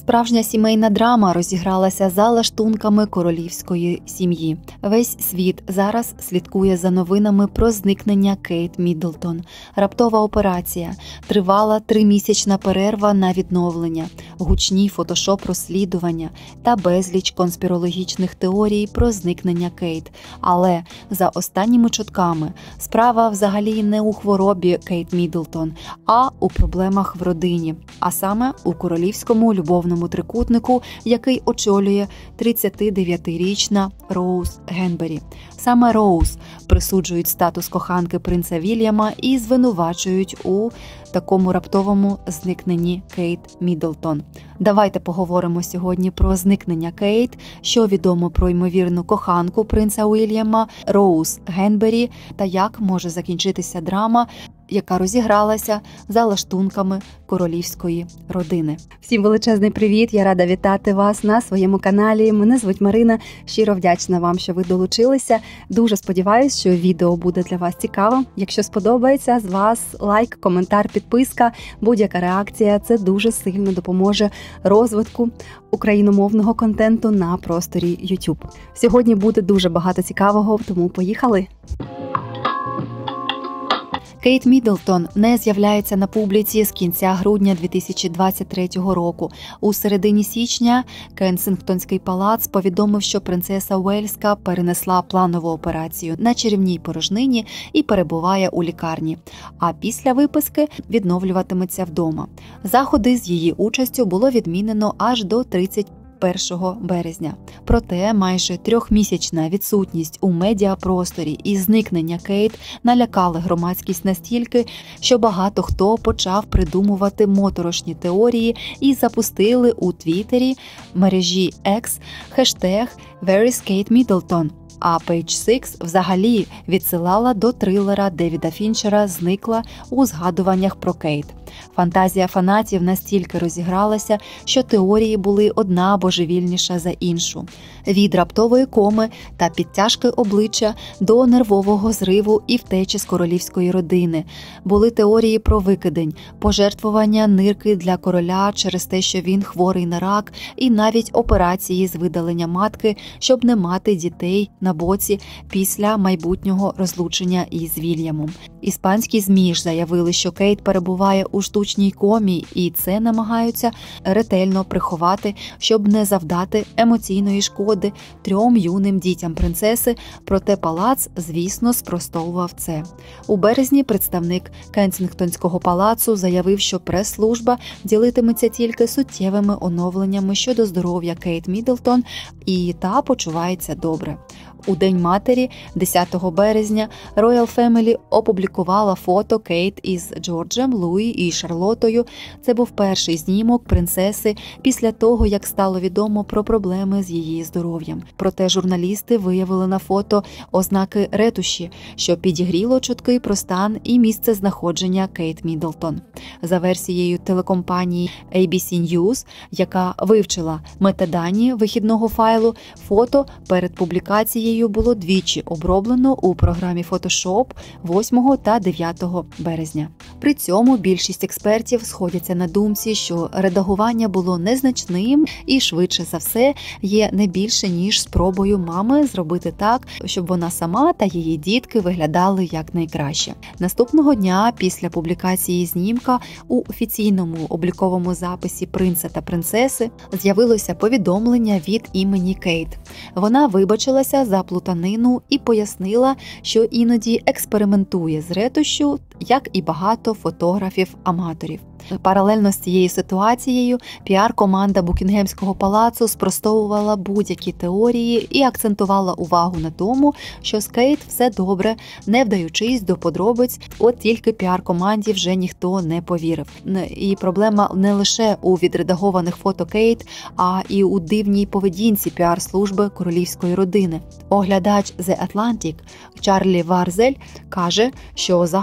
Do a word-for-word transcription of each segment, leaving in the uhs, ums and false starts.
Справжня сімейна драма розігралася за лаштунками королівської сім'ї. Весь світ зараз слідкує за новинами про зникнення Кейт Міддлтон. Раптова операція, тривала тримісячна перерва на відновлення, гучні фотошоп-розслідування та безліч конспірологічних теорій про зникнення Кейт. Але за останніми чутками справа взагалі не у хворобі Кейт Міддлтон, а у проблемах в родині, а саме у королівському любовному трикутнику, який очолює тридцятидев'ятирічна Роуз Генбері. Саме Роуз присуджують статус коханки принца Вільяма і звинувачують у такому раптовому зникненні Кейт Міддлтон. Давайте поговоримо сьогодні про зникнення Кейт, що відомо про ймовірну коханку принца Вільяма Роуз Генбері та як може закінчитися драма, яка розігралася за лаштунками королівської родини. Всім величезний привіт! Я рада вітати вас на своєму каналі. Мене звуть Марина. Щиро вдячна вам, що ви долучилися. Дуже сподіваюся, що відео буде для вас цікавим. Якщо сподобається, з вас лайк, коментар, підписка, будь-яка реакція. Це дуже сильно допоможе розвитку україномовного контенту на просторі YouTube. Сьогодні буде дуже багато цікавого, тому поїхали! Кейт Міддлтон не з'являється на публіці з кінця грудня дві тисячі двадцять третього року. У середині січня Кенсінгтонський палац повідомив, що принцеса Уельська перенесла планову операцію на черевній порожнині і перебуває у лікарні, а після виписки відновлюватиметься вдома. Заходи з її участю було відмінено аж до тридцять першого березня. Проте майже трьохмісячна відсутність у медіапросторі і зникнення Кейт налякали громадськість настільки, що багато хто почав придумувати моторошні теорії і запустили у Твіттері мережі X хештег «Where is Kate Middleton?». А Page Six взагалі відсилала до трилера Девіда Фінчера «Зникла» у згадуваннях про Кейт. Фантазія фанатів настільки розігралася, що теорії були одна божевільніша за іншу. Від раптової коми та підтяжки обличчя до нервового зриву і втечі з королівської родини. Були теорії про викидень, пожертвування нирки для короля через те, що він хворий на рак, і навіть операції з видалення матки, щоб не мати дітей на боці після майбутнього розлучення із Вільямом. Іспанські ЗМІ ж заявили, що Кейт перебуває у штучній комі, і це намагаються ретельно приховати, щоб не завдати емоційної шкоди трьом юним дітям принцеси, проте палац, звісно, спростовував це. У березні представник Кенсінгтонського палацу заявив, що прес-служба ділитиметься тільки суттєвими оновленнями щодо здоров'я Кейт Міддлтон, і та почувається добре. У День матері, десятого березня, Royal Family опублікувала фото Кейт із Джорджем, Луї і Шарлотою. Це був перший знімок принцеси після того, як стало відомо про проблеми з її здоров'ям. Проте журналісти виявили на фото ознаки ретуші, що підігріло чутки про стан і місце знаходження Кейт Міддлтон. За версією телекомпанії ей бі сі News, яка вивчила метадані вихідного файлу, фото перед публікацією було двічі оброблено у програмі Photoshop восьмого та дев'ятого березня. При цьому більшість експертів сходяться на думці, що редагування було незначним і, швидше за все, є не більше, ніж спробою мами зробити так, щоб вона сама та її дітки виглядали якнайкраще. Наступного дня після публікації знімка у офіційному обліковому записі принца та принцеси з'явилося повідомлення від імені Кейт. Вона вибачилася за плутанину і пояснила, що іноді експериментує з ретушю, як і багато фотографів-аматорів. Паралельно з цією ситуацією піар-команда Букінгемського палацу спростовувала будь-які теорії і акцентувала увагу на тому, що з Кейт все добре, не вдаючись до подробиць, от тільки піар-команді вже ніхто не повірив. І проблема не лише у відредагованих фото Кейт, а і у дивній поведінці піар-служби королівської родини. Оглядач The Atlantic Чарлі Варзель каже, що загалом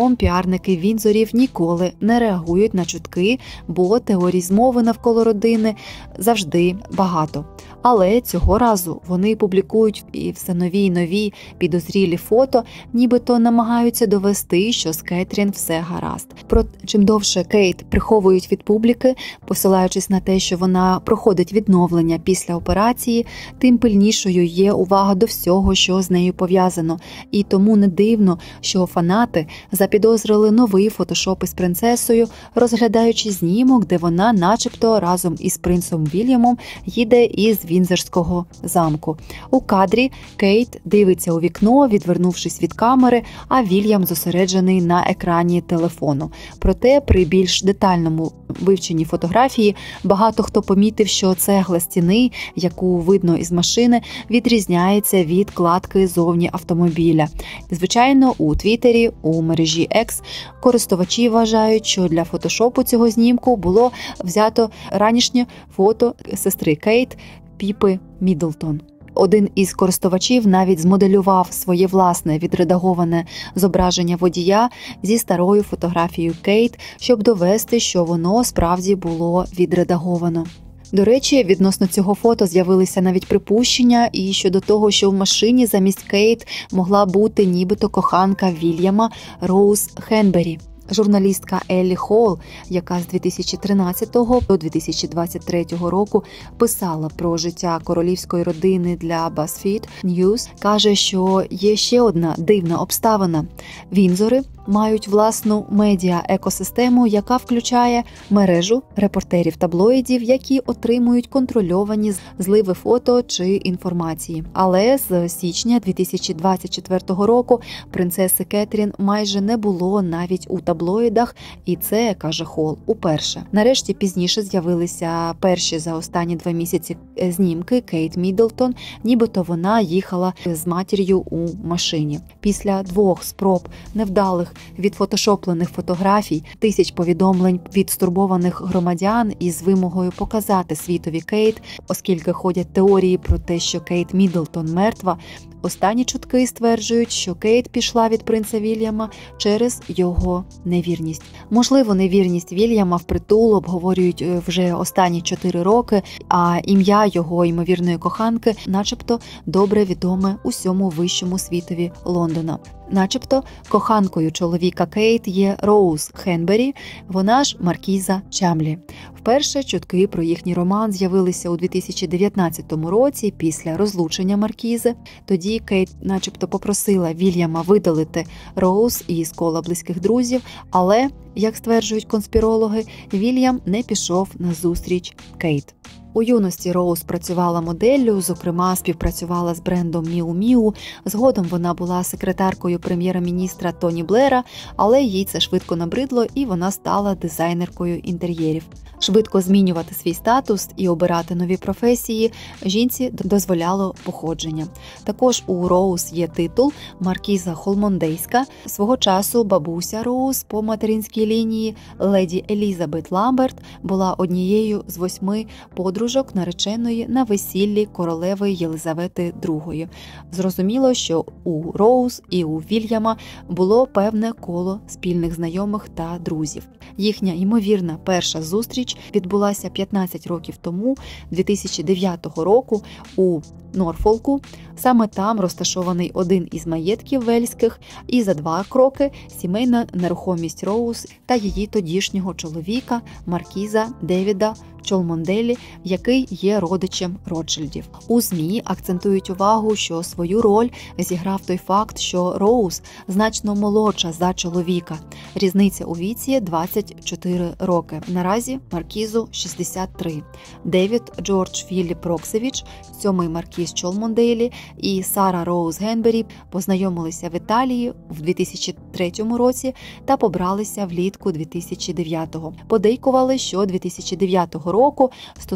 Загалом піарники Віндзорів ніколи не реагують на чутки, бо теорій змови навколо родини завжди багато. Але цього разу вони публікують і все нові й нові підозрілі фото, нібито намагаються довести, що з Кетрін все гаразд. Про чим довше Кейт приховують від публіки, посилаючись на те, що вона проходить відновлення після операції, тим пильнішою є увага до всього, що з нею пов'язано. І тому не дивно, що фанати запідозрили новий фотошоп із принцесою, розглядаючи знімок, де вона начебто разом із принцем Вільямом їде із Віндзорського замку. У кадрі Кейт дивиться у вікно, відвернувшись від камери, а Вільям зосереджений на екрані телефону. Проте при більш детальному вивченні фотографії багато хто помітив, що цегла стіни, яку видно із машини, відрізняється від кладки зовні автомобіля. Звичайно, у Твіттері, у мережі X користувачі вважають, що для фотошопу цього знімку було взято ранішнє фото сестри Кейт Піпи Міддлтон. Один із користувачів навіть змоделював своє власне відредаговане зображення водія зі старою фотографією Кейт, щоб довести, що воно справді було відредаговано. До речі, відносно цього фото з'явилися навіть припущення і щодо того, що в машині замість Кейт могла бути нібито коханка Вільяма Роуз Хенбері. Журналістка Еллі Холл, яка з дві тисячі тринадцятого до дві тисячі двадцять третього року писала про життя королівської родини для BuzzFeed News, каже, що є ще одна дивна обставина. Віндзори мають власну медіа-екосистему, яка включає мережу репортерів-таблоїдів, які отримують контрольовані зливи фото чи інформації. Але з січня дві тисячі двадцять четвертого року принцеси Кетрін майже не було навіть у таблоїдах, і це, каже Холл, уперше. Нарешті пізніше з'явилися перші за останні два місяці знімки Кейт Міддлтон, нібито вона їхала з матір'ю у машині. Після двох спроб невдалих відфотошоплених фотографій, тисяч повідомлень від стурбованих громадян із вимогою показати світові Кейт, оскільки ходять теорії про те, що Кейт Міддлтон мертва, останні чутки стверджують, що Кейт пішла від принца Вільяма через його невірність. Можливо, невірність Вільяма впритул обговорюють вже останні чотири роки, а ім'я його ймовірної коханки начебто добре відоме усьому вищому світові Лондона. Начебто коханкою чоловіка Кейт є Роуз Хенбері, вона ж маркіза Чамлі. Вперше чутки про їхній роман з'явилися у дві тисячі дев'ятнадцятому році після розлучення маркізи. Тоді Кейт начебто попросила Вільяма видалити Роуз із кола близьких друзів, але, як стверджують конспірологи, Вільям не пішов на зустріч Кейт. У юності Роуз працювала моделлю, зокрема співпрацювала з брендом Міу Міу. Згодом вона була секретаркою прем'єра-міністра Тоні Блера, але їй це швидко набридло і вона стала дизайнеркою інтер'єрів. Швидко змінювати свій статус і обирати нові професії жінці дозволяло походження. Також у Роуз є титул «Маркіза Холмондейська». Свого часу бабуся Роуз по материнській лінії, леді Елізабет Ламберт, була однією з восьми подружок нареченої на весіллі королеви Єлизавети другої. Зрозуміло, що у Роуз і у Вільяма було певне коло спільних знайомих та друзів. Їхня ймовірна перша зустріч відбулася п'ятнадцять років тому, дві тисячі дев'ятого року, у Норфолку. Саме там розташований один із маєтків вельських, і за два кроки сімейна нерухомість Роуз та її тодішнього чоловіка, маркіза Девіда Чолмонделі, який є родичем Ротшильдів. У ЗМІ акцентують увагу, що свою роль зіграв той факт, що Роуз значно молодша за чоловіка. Різниця у віці двадцять чотири роки. Наразі маркізу шістдесят три. Девід Джордж Філіп Роксевич, сьомий маркіз Чолмонделі, і Сара Роуз Генбері познайомилися в Італії в дві тисячі третьому році та побралися влітку дві тисячі дев'ятого. Подейкували, що дві тисячі дев'ятого року стосунки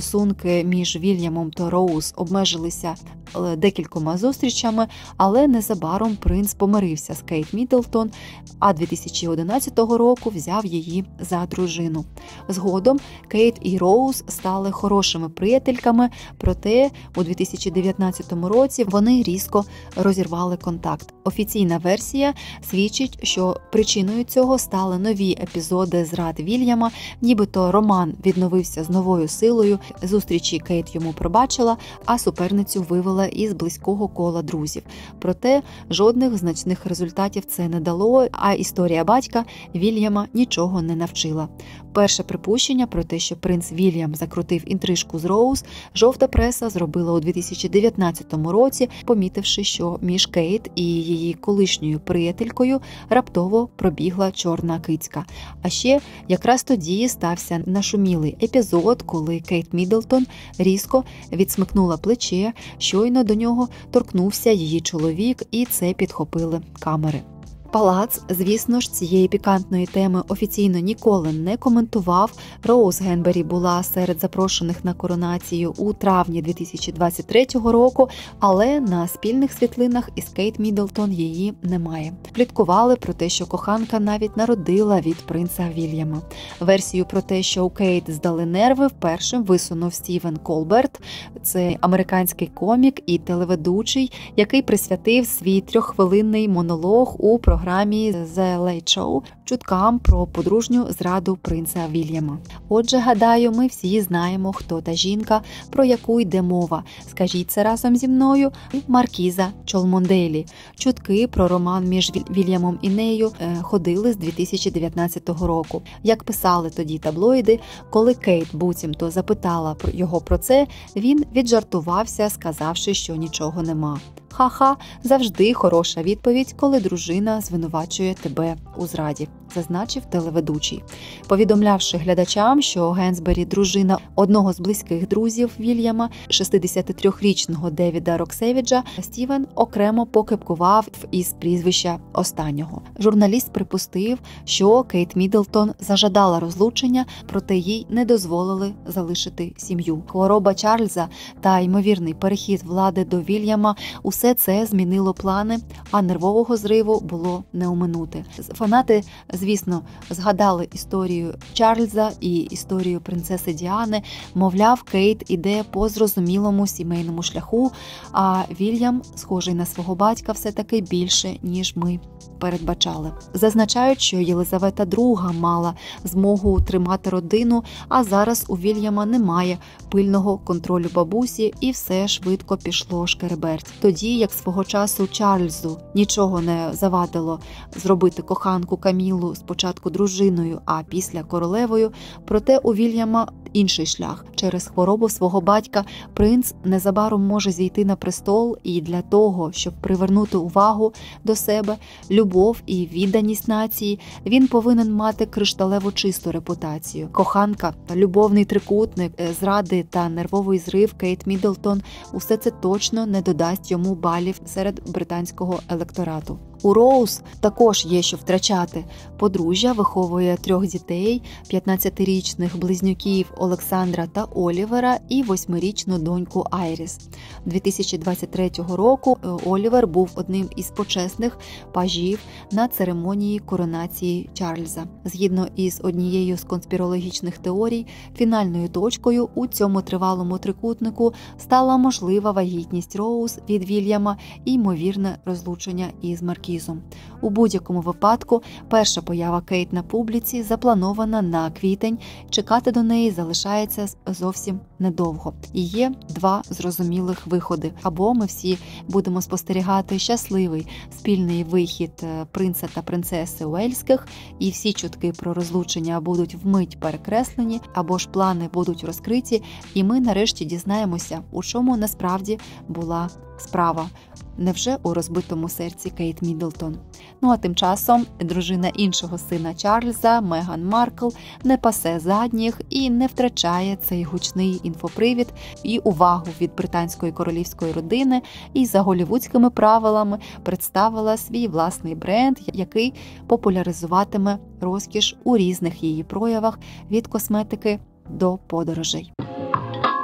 стосунки між Вільямом та Роуз обмежилися декількома зустрічами, але незабаром принц помирився з Кейт Міддлтон, а дві тисячі одинадцятого року взяв її за дружину. Згодом Кейт і Роуз стали хорошими приятельками, проте у дві тисячі дев'ятнадцятому році вони різко розірвали контакт. Офіційна версія свідчить, що причиною цього стали нові епізоди зрад Вільяма, нібито роман відновився з новою силою, зустрічі Кейт йому пробачила, а суперницю вивела із близького кола друзів. Проте жодних значних результатів це не дало, а історія батька Вільяма нічого не навчила. Перше припущення про те, що принц Вільям закрутив інтрижку з Роуз, жовта преса зробила у дві тисячі дев'ятнадцятому році, помітивши, що між Кейт і її колишньою приятелькою раптово пробігла чорна кицька. А ще якраз тоді стався нашумілий епізод, коли Кейт Міддлтон різко відсмикнула плече, щойно до нього торкнувся її чоловік, і це підхопили камери. Палац, звісно ж, цієї пікантної теми офіційно ніколи не коментував. Роуз Генбері була серед запрошених на коронацію у травні дві тисячі двадцять третього року, але на спільних світлинах із Кейт Міддлтон її немає. Пліткували про те, що коханка навіть народила від принца Вільяма. Версію про те, що у Кейт здали нерви, першим висунув Стівен Колберт. Це американський комік і телеведучий, який присвятив свій трьоххвилинний монолог у програмі програмі The Late Show чуткам про подружню зраду принца Вільяма. Отже, гадаю, ми всі знаємо, хто та жінка, про яку йде мова. Скажіть це разом зі мною. Маркіза Чолмонделі. Чутки про роман між Вільямом і нею ходили з дві тисячі дев'ятнадцятого року. Як писали тоді таблоїди, коли Кейт буцімто запитала його про це, він віджартувався, сказавши, що нічого нема. Ха-ха, завжди хороша відповідь, коли дружина звинувачує тебе у зраді, зазначив телеведучий. Повідомлявши глядачам, що Генсбері – дружина одного з близьких друзів Вільяма, шістдесятитрирічного Девіда Роксевіджа, Стівен окремо покепкував із прізвища останнього. Журналіст припустив, що Кейт Міддлтон зажадала розлучення, проте їй не дозволили залишити сім'ю. Хвороба Чарльза та ймовірний перехід влади до Вільяма – усе це змінило плани, а нервового зриву було не оминути. Фанати, звісно, згадали історію Чарльза і історію принцеси Діани. Мовляв, Кейт іде по зрозумілому сімейному шляху, а Вільям, схожий на свого батька, все-таки більше, ніж ми передбачали. Зазначають, що Єлизавета друга мала змогу тримати родину, а зараз у Вільяма немає пильного контролю бабусі, і все швидко пішло шкереберть. Тоді, як свого часу Чарльзу нічого не завадило зробити коханку Камілу спочатку дружиною, а після королевою, проте у Вільяма інший шлях. Через хворобу свого батька принц незабаром може зійти на престол, і для того, щоб привернути увагу до себе, любов і відданість нації, він повинен мати кришталево чисту репутацію. Коханка та любовний трикутник, зради та нервовий зрив Кейт Міддлтон – усе це точно не додасть йому балів серед британського електорату. У Роуз також є що втрачати. Подружжя виховує трьох дітей, п'ятнадцятирічних близнюків Олександра та Олівера і восьмирічну доньку Айріс. дві тисячі двадцять третього року Олівер був одним із почесних пажів на церемонії коронації Чарльза. Згідно із однією з конспірологічних теорій, фінальною точкою у цьому тривалому трикутнику стала можлива вагітність Роуз від Вільяма і ймовірне розлучення із Маркізом. У будь-якому випадку, перша поява Кейт на публіці запланована на квітень, чекати до неї залишається зовсім недовго. І є два зрозумілих виходи. Або ми всі будемо спостерігати щасливий спільний вихід принца та принцеси Уельських, і всі чутки про розлучення будуть вмить перекреслені, або ж плани будуть розкриті, і ми нарешті дізнаємося, у чому насправді була справа. Невже у розбитому серці Кейт Міддлтон? Ну а тим часом дружина іншого сина Чарльза, Меган Маркл, не пасе задніх і не втрачає цей гучний інфопривід і увагу від британської королівської родини, і за голлівудськими правилами представила свій власний бренд, який популяризуватиме розкіш у різних її проявах від косметики до подорожей.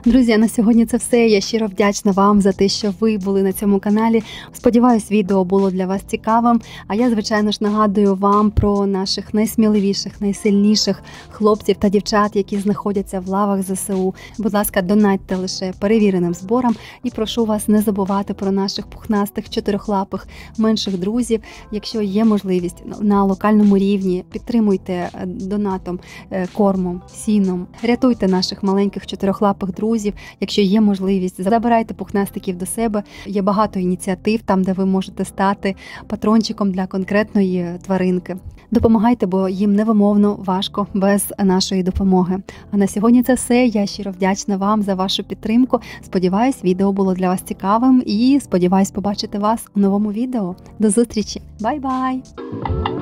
Друзі, а на сьогодні це все. Я щиро вдячна вам за те, що ви були на цьому каналі. Сподіваюсь, відео було для вас цікавим. А я, звичайно ж, нагадую вам про наших найсміливіших, найсильніших хлопців та дівчат, які знаходяться в лавах ЗСУ. Будь ласка, донатьте лише перевіреним зборам. І прошу вас не забувати про наших пухнастих, чотирьохлапих, менших друзів. Якщо є можливість на локальному рівні, підтримуйте донатом, кормом, сіном. Рятуйте наших маленьких чотирьохлапих друзів. Якщо є можливість, забирайте пухнастиків до себе. Є багато ініціатив там, де ви можете стати патрончиком для конкретної тваринки. Допомагайте, бо їм невимовно важко без нашої допомоги. А на сьогодні це все. Я щиро вдячна вам за вашу підтримку. Сподіваюсь, відео було для вас цікавим і сподіваюсь побачити вас у новому відео. До зустрічі. Бай-бай!